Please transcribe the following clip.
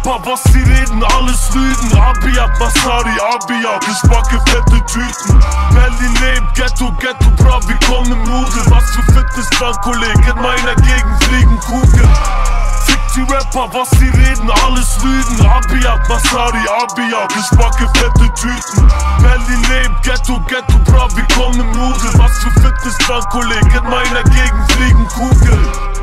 Rapper, was sie reden, alles Lügen. Abiat, Masari, Abiat, ich backe fette Tüten. Berlin lebt, Ghetto, Ghetto, bra, wir kommen im Rudel. Was für Fitness dran, Kollege, in meiner Gegend fliegen Kugeln. Fick die Rapper, was sie reden, alles Lügen. Abiat, Masari, Abiat, ich backe fette Tüten. Berlin lebt, Ghetto, Ghetto, bra, wir kommen im Rudel. Was für Fitness dran, Kollege, in meiner Gegend fliegen Kugeln.